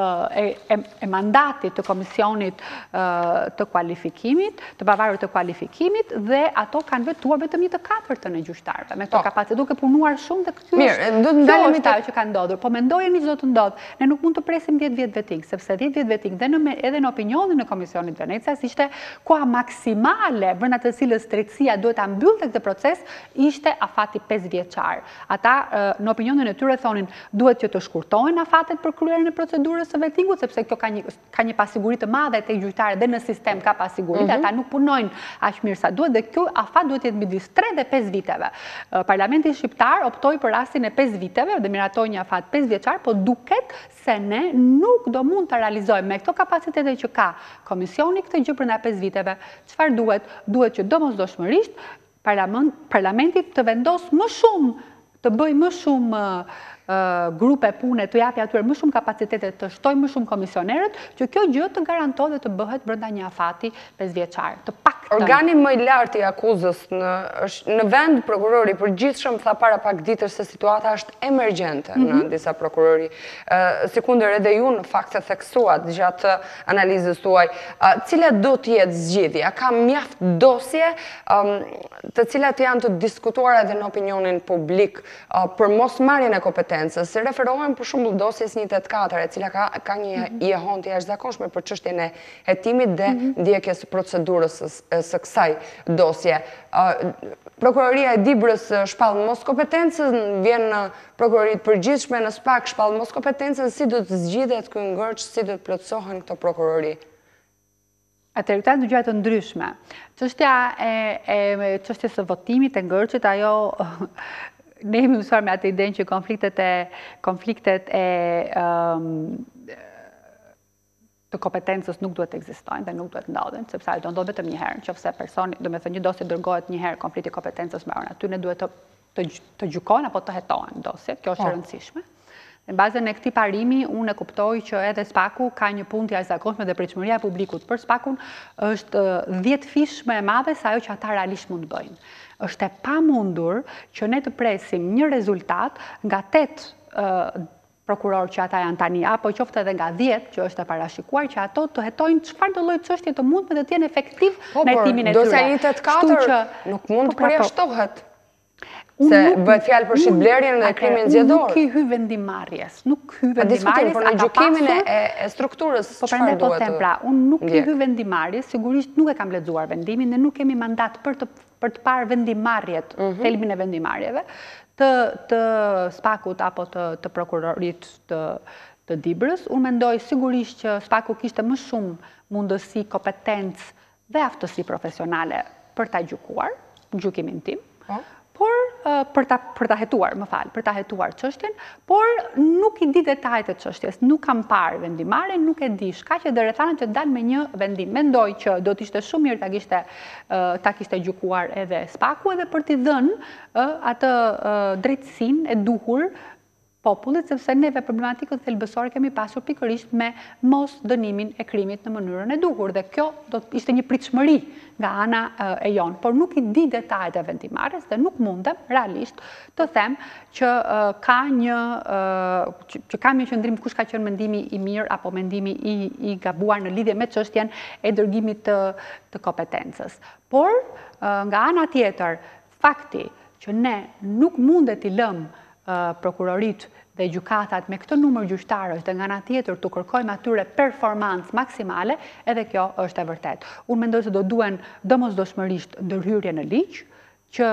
e mandatit të komisionit të kualifikimit, të pavarur të kualifikimit dhe ato kanë vetuar vetëm një të katërtën e gjyqtarëve. Me këto kapacitet duke punuar shumë dhe kjo është ajo që ka ndodhur. Po mendojeni që do të ndodhë. Ne nuk mund të presim dhjetë vjet vetting, sepse dhjetë vjet vetting dhe edhe në opinionin e Komisionit Venecias ishte koha maksimale brenda të cilës drejtësia duhet ta mbyllte këtë proces ishte afati pesë vjeçar. Ata në opinionin e tyre thonin duhet që të shkurtohen afatet për kryerjen e procedurës së vettingut, sepse kjo ka një ka një pasiguri të madhe tek gjyqtarët dhe në sistem ka pasiguri, ata nuk punojnë aq mirë sa duhet dhe kjo afat duhet të jetë midis tre dhe pesë viteve. Parlamenti shqiptar optoi për rastin e pesë viteve dhe miratoi një afat pesë vjeçar, po duket se ne nuk do mund ta realizojmë me këto kapacitete që ka komisioni këtë gjë brenda pesë viteve. Çfarë duhet? Duhet që domosdoshmërisht parlamenti të vendosë më shumë, të bëjë më shumë grupe pune, të japi atyre më shumë kapacitete, të shtoj më shumë komisionerët, që kjo gjë të garantohet dhe të bëhet brenda një afati pesë vjeçar. Të paktën. Organi më i lartë i akuzës në në vend prokurori i përgjithshëm tha para pak ditësh se situata është emergjente në disa prokurori. Sikundër edhe ju në fakt e theksuat gjatë analizës tuaj, cila do të jetë zgjidhja? Ka mjaft dosje të cilat janë të diskutuara edhe në opinionin publik për mosmarrjen e kompetencës. Se referohen për shembull dosjes një tetëdhjetë katër, e cila ka ka një jehon të jashtëzakonshme për çështjen e hetimit dhe ndjekjes së procedurës së kësaj dosje. Prokuroria e Dibrës shpall mos kompetencën, vjen në prokuroritë përgjithshme në SPAK shpall mos kompetencën, si do të zgjidhet ky ngërç, si do të plotësohen këto prokurori? Atëherë këta janë dy gjëra të ndryshme. Çështja e çështjes së votimit të ngërçit, ajo ne jemi mësuar me atë idenë që konfliktet e konfliktet e të kompetencës nuk duhet të ekzistojnë dhe nuk duhet ndodhin, sepse ajo do ndodh vetëm një herë, nëse personi, do të thënë një dosje dërgohet një herë, konflikti i kompetencës mbaron aty, ne duhet të të, të gjykohen apo të hetohen dosjet, kjo është e rëndësishme. Në bazën e këtij parimi, unë e kuptoj që edhe SPAK-u ka një punë të jashtëzakonshme dhe pritshmëria e publikut për SPAK-un është dhjetë fish më e madhe se ajo që ata realisht mund të bëjnë. Është e pamundur që ne të presim një rezultat nga tetë prokuror që ata janë tani, apo qoftë edhe nga dhjetë që është e parashikuar që ato të hetojnë çfarë do lloj çështje të mundme dhe të jenë efektiv në hetimin e tyre. Dosja një tetëdhjetë katër nuk mund të përjashtohet. Se bëhet fjalë për shitblerjen dhe krimin zgjedhor. Nuk i hy vendimarrjes, nuk hy vendimarrjes, për në gjykimin e strukturës çfarë duhet. Po them pra, unë nuk i hy vendimarrjes, sigurisht nuk e kam lexuar vendimin dhe nuk kemi mandat për të për të parë vendimarrjet, thelbin e vendimarrjeve të të SPAK-ut apo të të prokurorit të të Dibrës. Unë mendoj sigurisht që SPAK-u kishte më shumë mundësi, kompetencë dhe aftësi profesionale për ta gjykuar, në gjykimin tim. Por për ta, për ta hetuar, më falë, për ta hetuar çështjen, por nuk i di detajet e çështjes, nuk kam parë vendimarrjen, nuk e di shka që dhe rrethanat që dalë me një vendim. Mendoj që do t'ishte shumë mirë ta kishte, ta kishte gjykuar edhe Spaku edhe për t'i dhënë atë drejtësinë e duhur popullit, sepse neve problematikën thelbësore kemi pasur pikërisht me mos dënimin e krimit në mënyrën e duhur, dhe kjo do të ishte një pritshmëri nga ana e jonë, por nuk i di detajet e vendimarrjes dhe nuk mundem realisht të them që ka një që kam një qëndrim kush ka qenë mendimi i mirë apo mendimi i, i gabuar në lidhje me çështjen e dërgimit të, të kompetencës. Por nga ana tjetër, fakti që ne nuk mundet i lëmë prokurorit dhe gjukatat me këtë numër gjyqtarësh dhe nga ana tjetër të kërkojmë atyre performancë maksimale, edhe kjo është e vërtet. Unë mendoj se do duhen domosdoshmërisht ndërhyrje në ligj që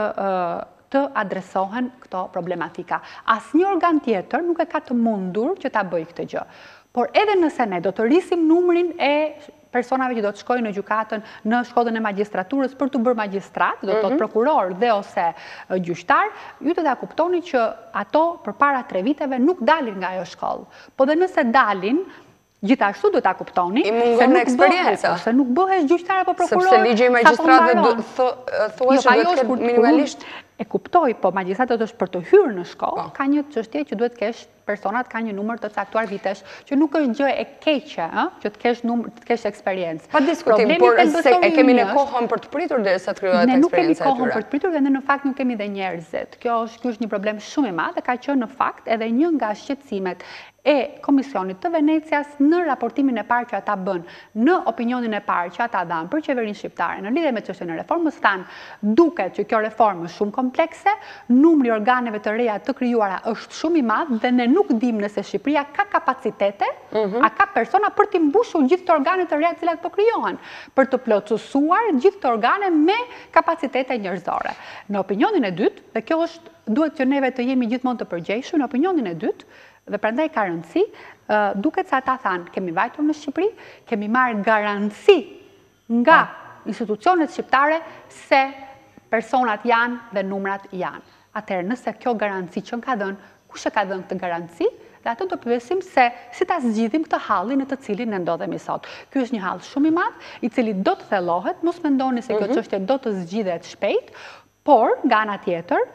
të adresohen këto problematika. Asnjë organ tjetër nuk e ka të mundur që ta bëjë këtë gjë. Por edhe nëse ne do të rrisim numrin e personave që do të shkojnë në gjykatën në shkollën e magjistraturës për të bërë magjistrat, do të thotë prokuror dhe ose gjyqtar, ju të ta kuptoni që ato përpara tre viteve nuk dalin nga ajo shkollë. Po dhe nëse dalin, gjithashtu do ta kuptoni se nuk eksperjenca, se nuk bëhesh gjyqtar apo prokuror. Sepse ligji i magjistratëve thuhet se duhet të ketë minimalisht. E kuptoj, po magjistratët është për të hyrë në shkollë, ka një çështje që duhet kesh personat ka një numër të caktuar vitesh, që nuk është gjë e keqe, që të kesh numër, të kesh eksperiencë. Pa diskutim, por se e kemi në kohën për të pritur derisa të krijohet eksperjenca e tyre. Ne nuk kemi kohën për të pritur dhe ne në fakt nuk kemi dhe njerëzit. Kjo është ky është një problem shumë i madh dhe ka qenë në fakt edhe një nga shqetësimet e Komisionit të Venecias në raportimin e parë që ata bën, në opinionin e parë që ata dhanë për qeverinë shqiptare në lidhje me çështjen e reformës, thanë duket që kjo reformë është shumë komplekse, numri organeve të reja të krijuara është shumë i madh dhe ne nuk dim nëse Shqipëria ka kapacitete, a ka persona për të mbushur gjithë të organet të reja të cilat po krijohen, për të plotësuar gjithë të organe me kapacitete njerëzore. Në opinionin e dytë, dhe kjo është duhet që neve të jemi gjithmonë të përgjegjshëm, në opinionin e dytë, dhe prandaj ka rëndësi, duket se ata thanë, kemi vajtur në Shqipëri, kemi marrë garanci nga institucionet shqiptare se personat janë dhe numrat janë. Atëherë, nëse kjo garanci që ka dhënë, kush e ka dhënë këtë garanci? Dhe atë do përvesim se si ta zgjidhim këtë hallin në të cilin ne ndodhemi sot. Ky është një hall shumë i madh, i cili do të thellohet, mos mendoni se kjo çështje do të zgjidhet shpejt, por nga ana tjetër,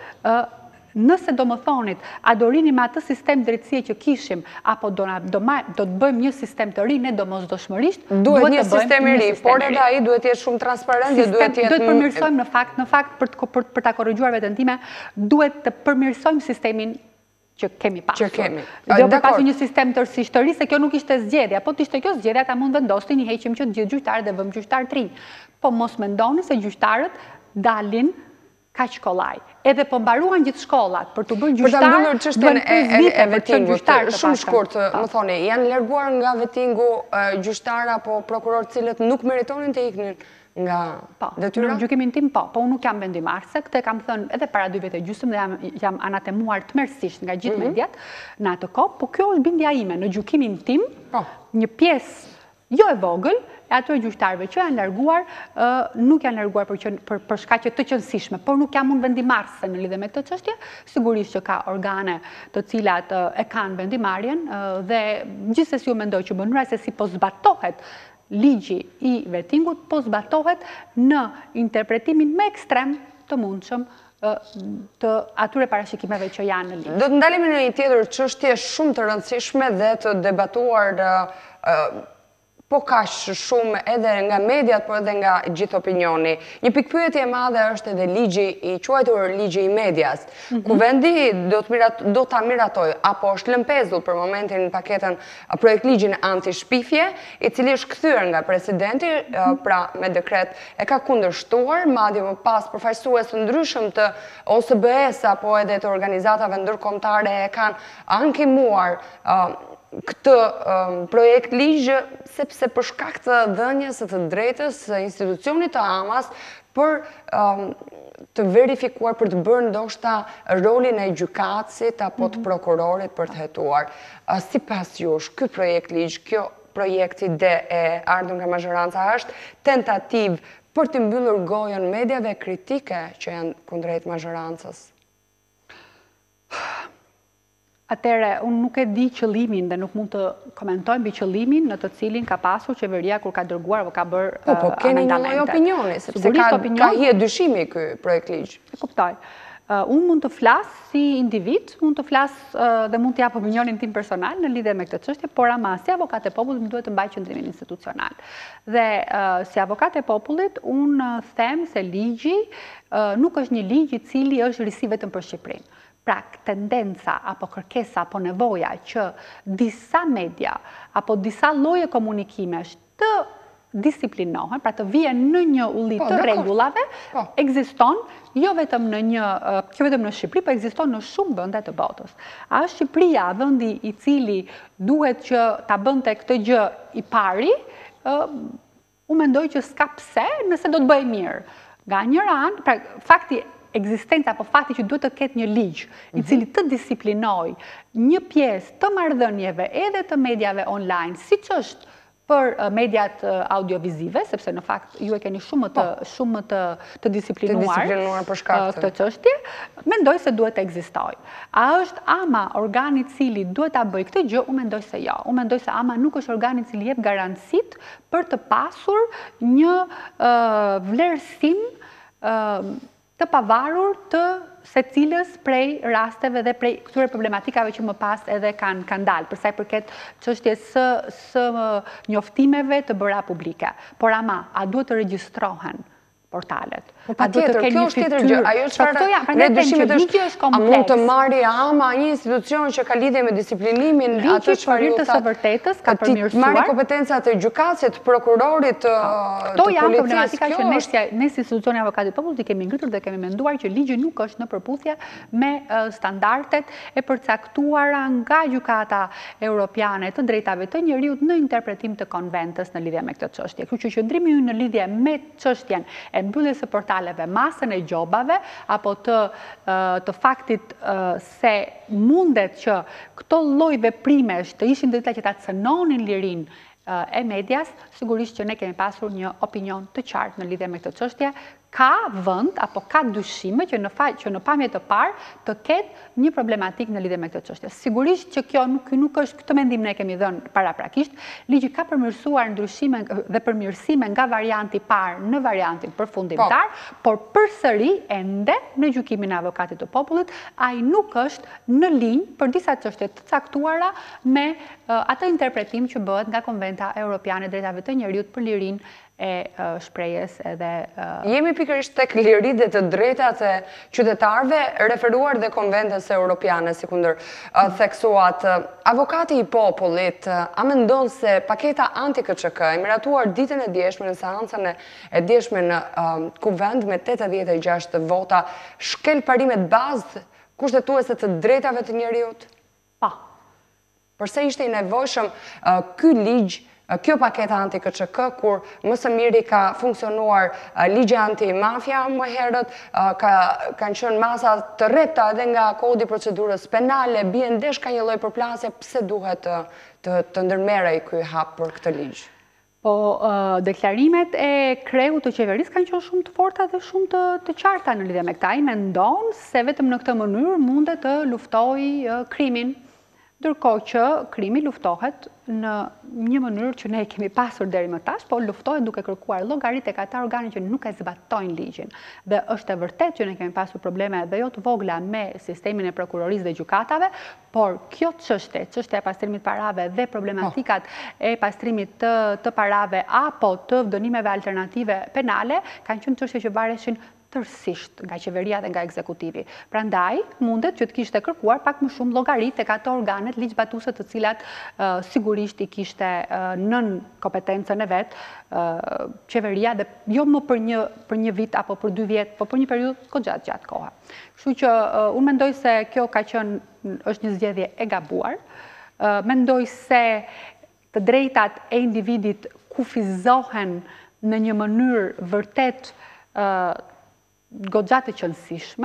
nëse do më thonit, a do rini me atë sistem drejtësie që kishim, apo do të bëjmë një sistem të ri, ne domosdoshmërisht duhet një sistem i ri, por edhe ai duhet të jetë shumë transparent dhe duhet të jetë. Duhet përmirësojmë në fakt, në fakt për ta korrigjuar veten time, duhet të përmirësojmë sistemin që kemi pasur. Që kemi. Do të pasur një sistem tërësisht të ri, se kjo nuk ishte zgjedhja, po të ishte kjo zgjedhja, ata mund vendosnin i heqim që të gjithë gjyqtarët dhe vëmë gjyqtar të rinj. Po mos mendoni se gjyqtarët dalin kaq kollaj. Edhe po mbaruan gjithë shkollat për të bërë gjyqtar. Për ta mbyllur çështjen e vetingut, shumë shkurt, më thoni, janë larguar nga vetingu gjyqtar apo prokuror të cilët nuk meritonin të iknin nga detyra? Në gjykimin tim po, po unë nuk jam vendimarrëse, këtë kam thënë edhe para dy vite gjysmë dhe jam anatemuar tmerrsisht nga gjithë mediat në atë kohë, po kjo është bindja ime në gjykimin tim, një pjesë jo e vogël e atyre gjyqtarëve që janë larguar, nuk janë larguar për shkaqe të qëndësishme, por nuk jam unë vendimarrëse në lidhje me këtë çështje, sigurisht që ka organe të cilat e kanë vendimarrjen dhe gjithsesi u mendoj që mënyra se si po zbatohet ligji i vetingut, po zbatohet në interpretimin më ekstrem të mundshëm të atyre parashikimeve që janë në ligj. Do të ndalemi në një tjetër çështje shumë të rëndësishme dhe të debatuar po kaq shumë edhe nga mediat, por edhe nga gjithë opinioni. Një pikpyetje e madhe është edhe ligji i quajtur ligji i medias, ku vendi do ta miratoj apo është lëmpezur për momentin në paketën projekt ligjin anti-shpifje, i cili është kthyer nga presidenti, pra me dekret e ka kundërshtuar, madje më pas përfaqësues të ndryshëm të O S B E-s apo edhe të organizatave ndërkombëtare e kanë ankimuar këtë projekt ligj sepse për shkak të dhënies së të drejtës së institucionit të Amas për të verifikuar, për të bërë ndoshta rolin e gjykatësit apo të prokurorit për të hetuar. Sipas jush, ky projekt ligj, kjo projekti dhe e ardhur nga majoranca është tentativë për të mbyllur gojën mediave kritike që janë kundrejt majorancës. Atëre, unë nuk e di qëllimin dhe nuk mund të komentojmë mbi qëllimin në të cilin ka pasur qeveria kur ka dërguar apo ka bërë amendamente. Po, po, keni një lloj opinioni, sepse ka hije dyshimi ky projekt ligj. E kuptoj. Unë mund të flas si individ, mund të flas dhe mund të jap opinionin tim personal në lidhje me këtë çështje, por ama si avokat e popullit më duhet të mbaj qëndrimin institucional. Dhe si avokat e popullit, unë them se ligji nuk është një ligj i cili është risi vetëm për Shqipërinë. Pra, tendenca apo kërkesa apo nevoja që disa media apo disa lloje komunikimesh të disiplinohen, pra të vijen në një ulli të rregullave, ekziston jo vetëm në një, jo vetëm në Shqipëri, por ekziston në shumë vende të botës. A është Shqipëria vendi i cili duhet që ta bënte këtë gjë i pari? Unë mendoj që s'ka pse nëse do të bëjë mirë. Nga njëra anë, pra fakti ekzistenca apo fakti që duhet të ketë një ligj i cili të disiplinoj një pjesë të marrëdhënieve edhe të mediave online, siç është për mediat audiovizive, sepse në fakt ju e keni shumë të shumë të të disiplinuar për shkak të këtë çështje, mendoj se duhet të ekzistojë. A është ama organi i cili duhet ta bëjë këtë gjë? Unë mendoj se jo. Unë mendoj se ama nuk është organi i cili jep garancit për të pasur një vlerësim të pavarur të secilës prej rasteve dhe prej këtyre problematikave që më pas edhe kanë kanë dalë, për sa i përket çështjes së së njoftimeve të bëra publike. Por ama, a duhet të regjistrohen portalet? Pa tjetër, kjo është tjetër gjë. Ajo çfarë ne dyshimet është, a mund të marrë ama një institucion që ka lidhje me disiplinimin, atë çfarë ju të së vërtetës ka përmirësuar. Marrë kompetencat të gjykatësit, prokurorit, të policisë. Kto janë problematika që ne ne si institucioni avokatit popullit kemi ngritur dhe kemi menduar që ligji nuk është në përputhje me standardet e përcaktuara nga gjykata europiane të drejtave të njeriut në interpretim të konventës në lidhje me këtë çështje. Kështu që qëndrimi ynë në lidhje me çështjen e mbylljes së portaleve, masën e gjobave, apo të, të faktit se mundet që këto lloj veprimesh të ishin drejta që ta cënonin lirinë e medias, sigurisht që ne kemi pasur një opinion të qartë në lidhje me këtë çështje. Ka vend apo ka dyshime që në fakt që në pamje të parë të ketë një problematik në lidhje me këtë çështje. Sigurisht që kjo nuk nuk është këtë mendim ne kemi dhënë paraprakisht. Ligji ka përmirësuar ndryshime dhe përmirësime nga varianti i parë në variantin përfundimtar, por përsëri ende në gjykimin e avokatit të popullit ai nuk është në linjë për disa çështje të caktuara me atë interpretim që bëhet nga Konventa Europiane e Drejtave të Njeriut për lirinë e shprehjes edhe... Jemi pikërisht tek liritë dhe të drejtat e qytetarëve, referuar dhe Konventës Europiane, si kundër theksuat. Avokati i popullit, a mendon se paketa anti-K Ç K, e miratuar ditën e djeshme në seancën e djeshme në Kuvend me tetëdhjetë e gjashtë vota, shkel parimet bazë kushtetuese të drejtave të njeriut? Pa. Përse ishte i nevojshëm ky ligj, kjo paketa anti-K Ç K, kur më së miri ka funksionuar ligji anti-mafia më herët, kanë qenë masa të rrepta edhe nga kodi procedurës penale, bie ndesh ka një lloj përplasje, pse duhet të ndërmerrej ky hap për këtë ligj? Po, deklarimet e kreut të qeverisë kanë qenë shumë të forta dhe shumë të qarta në lidhje me këta. Ai mendon se vetëm në këtë mënyrë mundet të luftojë krimin. Ndërkohë që krimi luftohet në një mënyrë që ne kemi pasur deri më tash, por luftohet duke kërkuar llogari tek ata organe që nuk e zbatojnë ligjin. Dhe është e vërtetë që ne kemi pasur probleme edhe jo të vogla me sistemin e prokurorisë dhe gjykatave, por kjo çështje, çështja e pastrimit parave dhe problematikat e pastrimit të, të parave apo të dënimeve alternative penale kanë qenë çështje që vareshin tërësisht nga qeveria dhe nga ekzekutivi. Prandaj, mundet që të kishte kërkuar pak më shumë llogari tek ato organet ligjbatuse të cilat uh, sigurisht i kishte uh, nën kompetencën e vet uh, qeveria dhe jo më për një për një vit apo për dy vjet, por për një periudhë goxha gjatë kohe. Kështu që uh, unë mendoj se kjo ka qenë është një zgjedhje e gabuar. Uh, mendoj se të drejtat e individit kufizohen në një mënyrë vërtet uh, goxha të qëlsishme.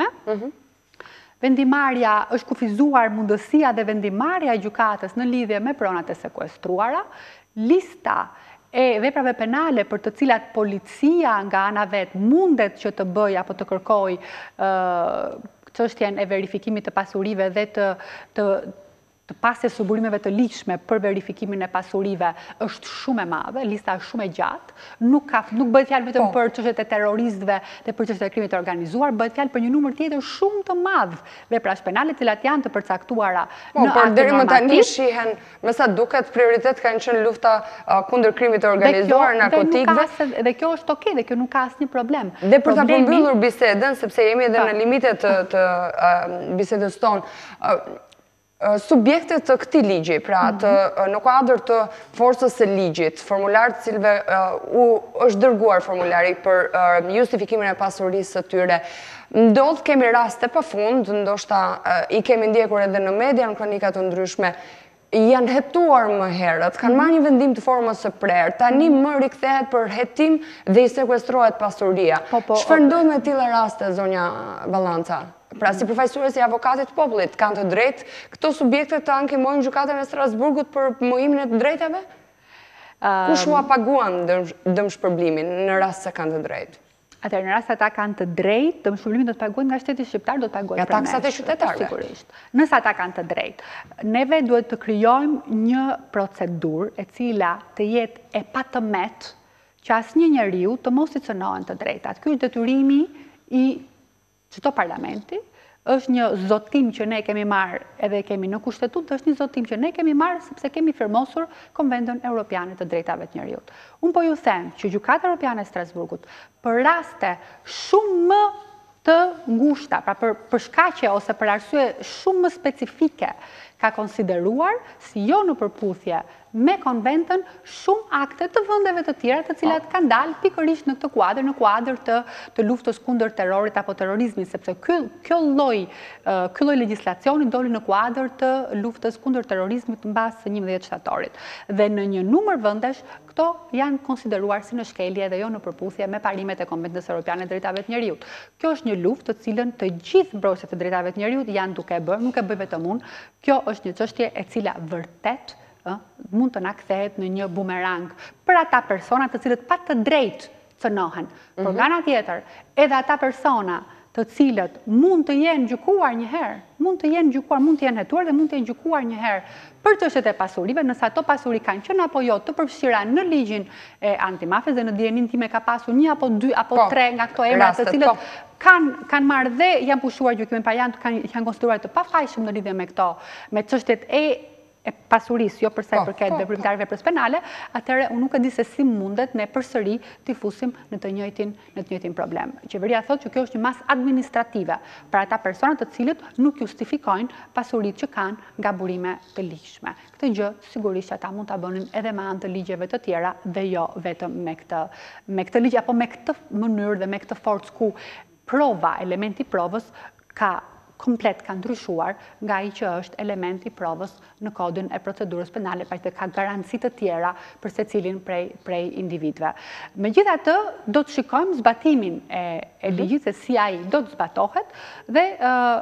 Vendimarrja është kufizuar mundësia dhe vendimarrja e gjykatës në lidhje me pronat e sekuestruara. Lista e veprave penale për të cilat policia nga ana vet mundet që të bëjë apo të kërkojë çështjen e verifikimit të pasurive dhe të, të të pasjes së burimeve të ligjshme për verifikimin e pasurive është shumë e madhe, lista është shumë e gjatë, nuk ka nuk bëhet fjalë vetëm për çështjet e terroristëve dhe për çështjet e krimit të organizuar, bëhet fjalë për një numër tjetër shumë të madh veprash penale, të cilat janë të përcaktuara në akte normativ. Po, deri më tani shihen, me sa duket, prioritet kanë qenë lufta kundër krimit të organizuar, narkotikëve. Dhe kjo është okay, dhe kjo nuk ka asnjë problem. Dhe për ta përmbyllur bisedën, sepse jemi edhe në limitet të bisedës tonë, subjektet të këtij ligji, pra në kuadër të forcës së ligjit, formular të cilëve u është dërguar formulari për justifikimin e pasurisë së tyre, ndodh kemi raste pafund, ndoshta i kemi ndjekur edhe në media, në kronikat të ndryshme, janë hetuar më herët, kanë marrë një vendim të formës së prerë, tani më rikthehet për hetim dhe i sekuestrohet pasuria. Çfarë ndodh me tilla raste, zonja Ballanca? Pra, si përfaqësuesi i avokatit të popullit, kanë të drejtë këto subjekte të ankimojnë gjykatën e Strasburgut për mohimin e të drejtave? Kush ua paguan dëmshpërblimin në rast se kanë të drejtë? Atëherë, në rast se ata kanë të drejtë, dëmshpërblimin do të paguajnë nga shteti shqiptar, do të paguajnë nga taksat e qytetarëve. Sigurisht. Nëse ata kanë të drejtë, neve duhet të krijojmë një procedurë e cila të jetë e patëmet që asnjë njeriu të mos i cënohen të drejtat. Ky është detyrimi i çdo parlamenti, është një zotim që ne kemi marrë edhe kemi në kushtetut, është një zotim që ne kemi marrë sepse kemi firmosur Konventin Evropian të Drejtave të Njerëzit. Unë po ju them që Gjykata Evropiane e Strasburgut për raste shumë më të ngushta, pra për, për shkaqe ose për arsye shumë më specifike, ka konsideruar si jo në përputhje me konventën shumë akte të vendeve të tjera të cilat kanë dalë pikërisht në këtë kuadër, në kuadër të, të luftës kundër terrorit apo terrorizmit, sepse ky, kjo lloj uh, ky lloj legjislacioni doli në kuadër të luftës kundër terrorizmit mbas njëmbëdhjetë shtatorit. Dhe në një numër vendesh këto janë konsideruar si në shkelje dhe jo në përputhje me parimet e Konventës Evropiane të Drejtave të Njerëzit. Kjo është një luftë të cilën të gjithë mbrojtësit të drejtave të njerëzit janë duke bërë, nuk e bëj vetëm unë. Kjo është një çështje e cila vërtet mund të na kthehet në një bumerang për ata persona të cilët pa të drejtë cënohen. Por nga ana tjetër, edhe ata persona të cilët mund të jenë gjykuar një herë, mund të jenë gjykuar, mund të jenë hetuar dhe mund të jenë gjykuar një herë për çështjet e pasurive, nëse ato pasuri kanë qenë apo jo të përfshira në ligjin e antimafes dhe në dijenin time ka pasur një apo dy apo po, tre nga këto emra të cilët po. kanë kanë marrë dhe janë pushuar gjykimin, pa janë kanë janë konsideruar të pafajshëm në lidhje me këto, me çështjet e e pasurisë, jo përsa i përket veprimtarit veprës penale, atëherë unë nuk e di se si mundet ne përsëri të fusim në të njëjtin në të njëjtin problem. Qeveria thotë që kjo është një masë administrative për ata persona të cilët nuk justifikojnë pasuritë që kanë nga burime të ligjshme. Këtë gjë sigurisht ata mund ta bënin edhe me anë të ligjeve të tjera dhe jo vetëm me këtë me këtë ligj apo me këtë mënyrë dhe me këtë forcë ku prova, elementi provës ka komplet ka ndryshuar nga ai që është element i provës në kodin e procedurës penale, pa që ka garanci të tjera për secilin prej prej individëve. Megjithatë, do të shikojmë zbatimin e, e ligjit se si ai do të zbatohet dhe uh,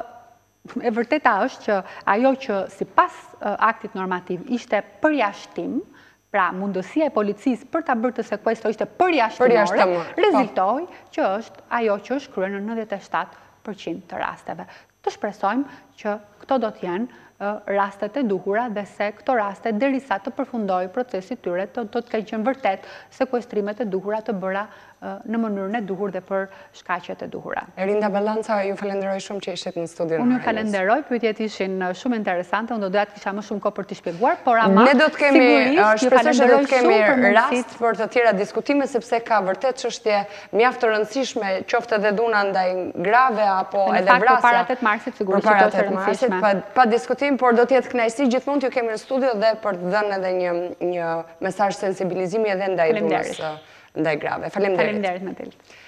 e vërteta është që ajo që sipas uh, aktit normativ ishte përjashtim, pra mundësia e policisë për ta bërë të sekuestro ishte përjashtimore, rezultoi që është ajo që është kryer në nëntëdhjetë e shtatë përqind të rasteve. Të shpresojmë që këto do të jenë rastet e duhura dhe se këto raste derisa të përfundojë procesi tyre do të kenë qenë vërtet sekuestrimet e duhura të bëra në mënyrën e duhur dhe për shkaqet e duhura. Erinda Ballanca, ju falenderoj shumë që ishit në studion. Unë ju falenderoj, pyetjet ishin shumë interesante, unë do doja të kisha më shumë kohë për t'i shpjeguar, por ama ne do të kemi shpresoj që do të kemi rast për të tjera diskutime sepse ka vërtet çështje mjaft të rëndësishme, qoftë edhe dhuna ndaj grave apo edhe vrasja. Për para tetë marsit sigurisht që është e rëndësishme. Pa, pa diskutim, por do të jetë kënaqësi gjithmonë t'ju kemi në studio dhe për të dhënë edhe një një mesazh sensibilizimi edhe ndaj dhunës ndaj grave. Faleminderit. Faleminderit Matilde.